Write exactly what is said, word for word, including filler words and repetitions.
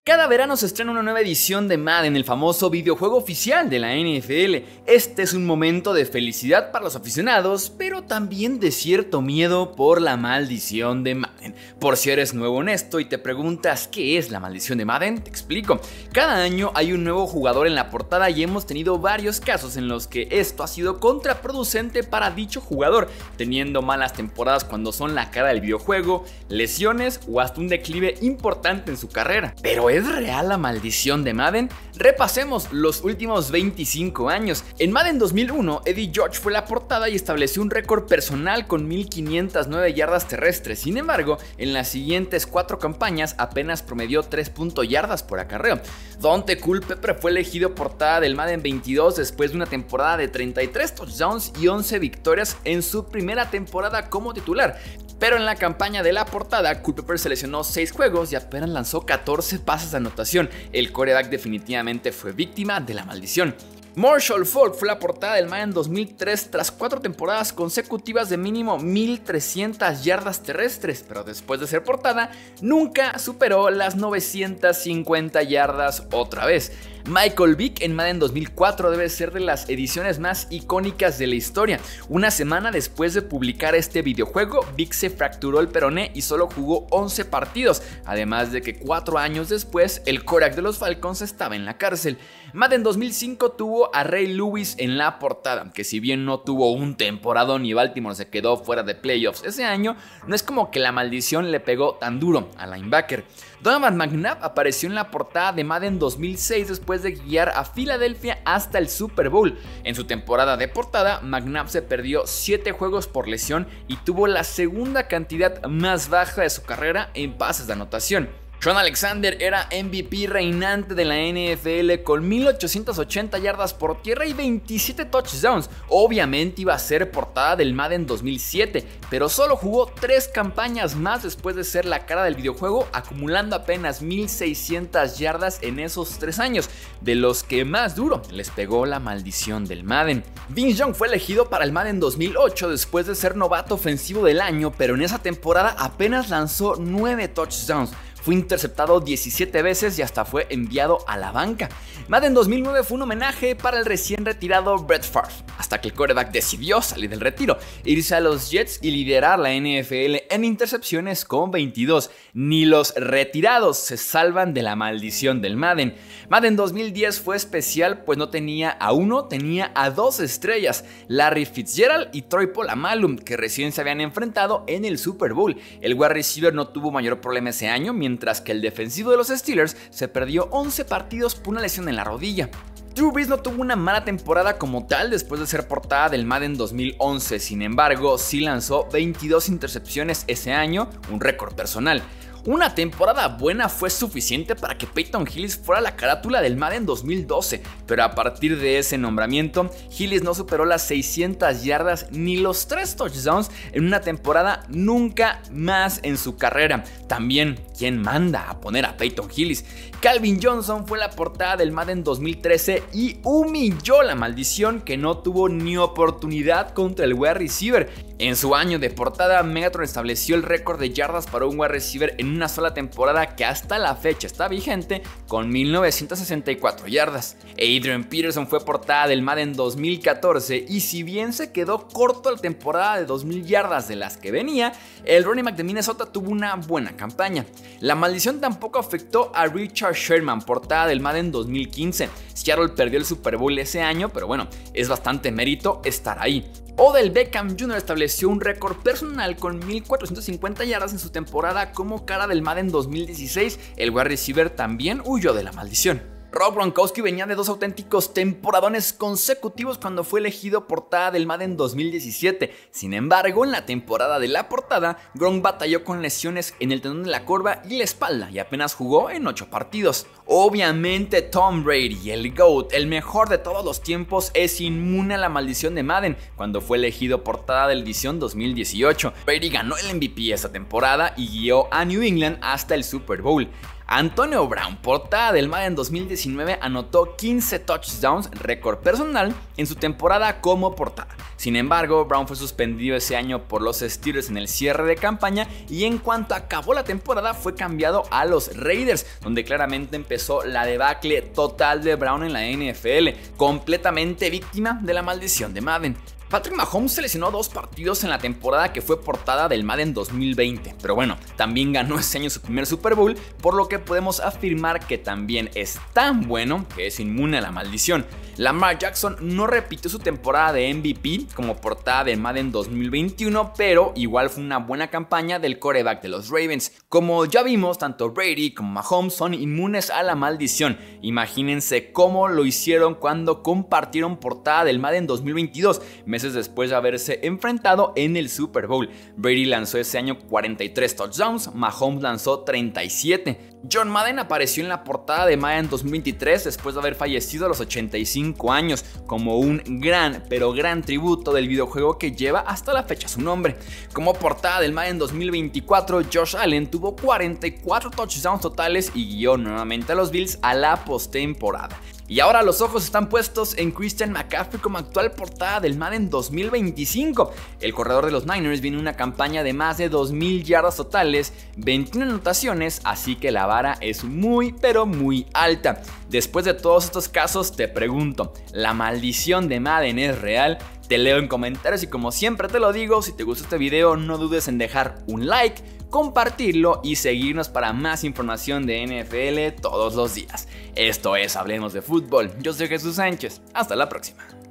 Cada verano se estrena una nueva edición de Madden, el famoso videojuego oficial de la N F L. Este es un momento de felicidad para los aficionados, pero también de cierto miedo por la maldición de Madden. Por si eres nuevo en esto y te preguntas ¿qué es la maldición de Madden? Te explico. Cada año hay un nuevo jugador en la portada y hemos tenido varios casos en los que esto ha sido contraproducente para dicho jugador, teniendo malas temporadas cuando son la cara del videojuego, lesiones o hasta un declive importante en su carrera. Pero ¿es real la maldición de Madden? Repasemos los últimos veinticinco años. En Madden dos mil uno, Eddie George fue la portada y estableció un récord personal con mil quinientas nueve yardas terrestres. Sin embargo, en las siguientes cuatro campañas apenas promedió tres punto yardas por acarreo. Daunte Culpepper fue elegido portada del Madden veintidós después de una temporada de treinta y tres touchdowns y once victorias en su primera temporada como titular. Pero en la campaña de la portada, Culpepper seleccionó seis juegos y apenas lanzó catorce pases de anotación. El quarterback definitivamente fue víctima de la maldición. Marshall Faulk fue la portada del Madden dos mil tres tras cuatro temporadas consecutivas de mínimo mil trescientas yardas terrestres, pero después de ser portada, nunca superó las novecientas cincuenta yardas otra vez. Michael Vick en Madden dos mil cuatro debe ser de las ediciones más icónicas de la historia. Una semana después de publicar este videojuego, Vick se fracturó el peroné y solo jugó once partidos, además de que cuatro años después el quarterback de los Falcons estaba en la cárcel. Madden dos mil cinco tuvo a Ray Lewis en la portada, que si bien no tuvo un temporadón y Baltimore se quedó fuera de playoffs ese año, no es como que la maldición le pegó tan duro al linebacker. Donovan McNabb apareció en la portada de Madden dos mil seis después de guiar a Filadelfia hasta el Super Bowl. En su temporada de portada, McNabb se perdió siete juegos por lesión y tuvo la segunda cantidad más baja de su carrera en pases de anotación. Shaun Alexander era M V P reinante de la N F L con mil ochocientas ochenta yardas por tierra y veintisiete touchdowns. Obviamente iba a ser portada del Madden dos mil siete, pero solo jugó tres campañas más después de ser la cara del videojuego, acumulando apenas mil seiscientas yardas en esos tres años, de los que más duro les pegó la maldición del Madden. Vince Young fue elegido para el Madden dos mil ocho después de ser novato ofensivo del año, pero en esa temporada apenas lanzó nueve touchdowns. Fue interceptado diecisiete veces y hasta fue enviado a la banca. Madden dos mil nueve fue un homenaje para el recién retirado Brett Favre, hasta que el quarterback decidió salir del retiro, irse a los Jets y liderar la N F L en intercepciones con veintidós. Ni los retirados se salvan de la maldición del Madden. Madden dos mil diez fue especial pues no tenía a uno, tenía a dos estrellas, Larry Fitzgerald y Troy Polamalu, que recién se habían enfrentado en el Super Bowl. El wide receiver no tuvo mayor problema ese año, mientras mientras que el defensivo de los Steelers se perdió once partidos por una lesión en la rodilla. Drew Brees no tuvo una mala temporada como tal después de ser portada del Madden dos mil once, sin embargo sí lanzó veintidós intercepciones ese año, un récord personal. Una temporada buena fue suficiente para que Peyton Hillis fuera la carátula del Madden dos mil doce, pero a partir de ese nombramiento, Hillis no superó las seiscientas yardas ni los tres touchdowns en una temporada nunca más en su carrera. También, ¿quién manda a poner a Peyton Hillis? Calvin Johnson fue la portada del Madden dos mil trece y humilló la maldición que no tuvo ni oportunidad contra el wide receiver. En su año de portada, Megatron estableció el récord de yardas para un wide receiver en una sola temporada que hasta la fecha está vigente con mil novecientas sesenta y cuatro yardas. Adrian Peterson fue portada del Madden dos mil catorce y si bien se quedó corto la temporada de dos mil yardas de las que venía, el running back de Minnesota tuvo una buena campaña. La maldición tampoco afectó a Richard Sherman, portada del Madden dos mil quince. Seattle perdió el Super Bowl ese año, pero bueno, es bastante mérito estar ahí. Odell Beckham junior estableció un récord personal con mil cuatrocientas cincuenta yardas en su temporada como cara del Madden dos mil dieciséis. El wide receiver también huyó de la maldición. Rob Gronkowski venía de dos auténticos temporadones consecutivos cuando fue elegido portada del Madden dos mil diecisiete. Sin embargo, en la temporada de la portada, Gronk batalló con lesiones en el tendón de la corva y la espalda y apenas jugó en ocho partidos. Obviamente Tom Brady, el GOAT, el mejor de todos los tiempos, es inmune a la maldición de Madden cuando fue elegido portada de la edición dos mil dieciocho. Brady ganó el M V P esa temporada y guió a New England hasta el Super Bowl. Antonio Brown, portada del Madden dos mil diecinueve, anotó quince touchdowns, récord personal, en su temporada como portada. Sin embargo, Brown fue suspendido ese año por los Steelers en el cierre de campaña y en cuanto acabó la temporada fue cambiado a los Raiders, donde claramente empezó la debacle total de Brown en la N F L, completamente víctima de la maldición de Madden. Patrick Mahomes se lesionó dos partidos en la temporada que fue portada del Madden dos mil veinte, pero bueno, también ganó ese año su primer Super Bowl, por lo que podemos afirmar que también es tan bueno que es inmune a la maldición. Lamar Jackson no repitió su temporada de M V P como portada del Madden dos mil veintiuno, pero igual fue una buena campaña del quarterback de los Ravens. Como ya vimos, tanto Brady como Mahomes son inmunes a la maldición. Imagínense cómo lo hicieron cuando compartieron portada del Madden dos mil veintidós, meses después de haberse enfrentado en el Super Bowl. Brady lanzó ese año cuarenta y tres touchdowns, Mahomes lanzó treinta y siete. John Madden apareció en la portada de Madden dos mil veintitrés después de haber fallecido a los ochenta y cinco años, como un gran, pero gran tributo del videojuego que lleva hasta la fecha su nombre. Como portada del Madden dos mil veinticuatro, Josh Allen tuvo cuarenta y cuatro touchdowns totales y guió nuevamente a los Bills a la postemporada. Y ahora los ojos están puestos en Christian McCaffrey como actual portada del Madden dos mil veinticinco. El corredor de los Niners viene una campaña de más de dos mil yardas totales, veintiuna anotaciones, así que la vara es muy pero muy alta. Después de todos estos casos te pregunto, ¿la maldición de Madden es real? Te leo en comentarios y como siempre te lo digo, si te gustó este video no dudes en dejar un like, compartirlo y seguirnos para más información de N F L todos los días. Esto es Hablemos de Fútbol, yo soy Jesús Sánchez, hasta la próxima.